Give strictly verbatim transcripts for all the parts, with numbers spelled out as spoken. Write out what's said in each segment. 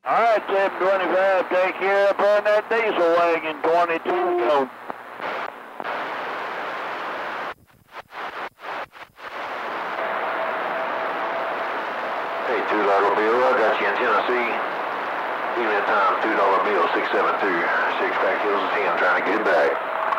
All right, seven twenty-five, take care up on that diesel wagon, twenty-two go. Hey, two dollar bill, I got you in Tennessee. Evening time, two dollar bill, six seven two, six pack hills of ten, trying to get it back.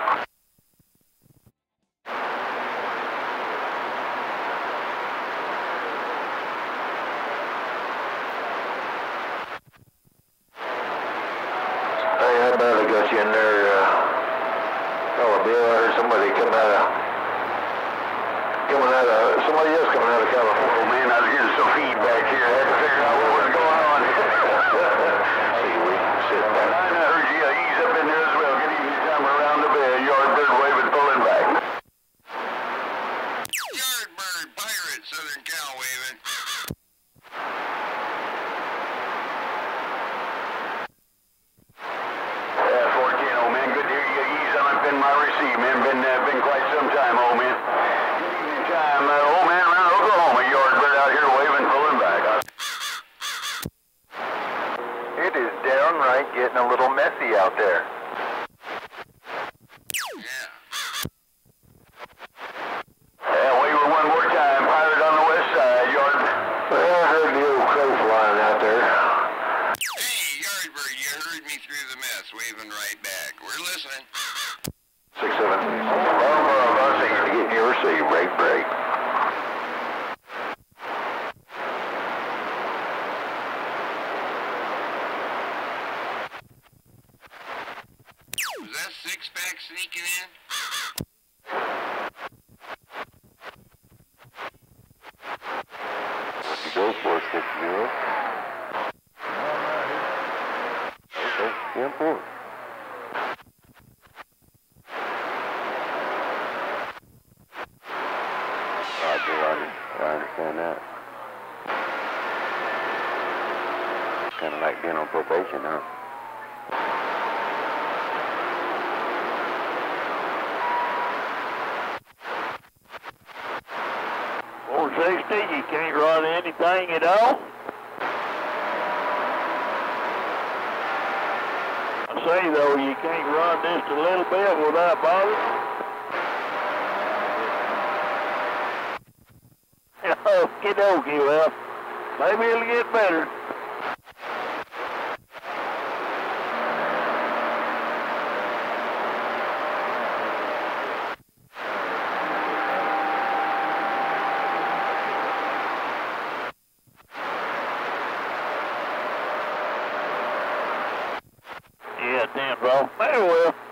Hey, how about I got you in there, uh, dollar bill, I heard somebody come out of, coming out of, somebody else coming out of California. Oh man, I was getting some feedback here, I had to figure out what was going on. See, we sit back. I heard you uh, ease up in there as well, get easy time around the bed, YardBird waving, pulling back. YardBird Pirate, Southern Cal waving. My receive, man. Been uh, been quite some time, old man. Evening time, uh, old man around Oklahoma. YardBird out here waving, pulling back. It is downright getting a little messy out there. Yeah. Yeah, waving one more time. Pirate on the west side, Yard. Well, I heard the old crow flying out there. Hey, YardBird, you heard me through the mess, waving right back. We're listening. Six seven. Oh, I think you're getting your receive. Break, break. Was that six pack sneaking in? Go for six zero. Okay, ten four. I understand that. Kind of like being on probation, huh? four sixty, you can't run anything at all? I say though, you can't run just a little bit without bothering? Okie dokie, well, maybe it'll get better. Yeah, damn, bro. Maybe it will.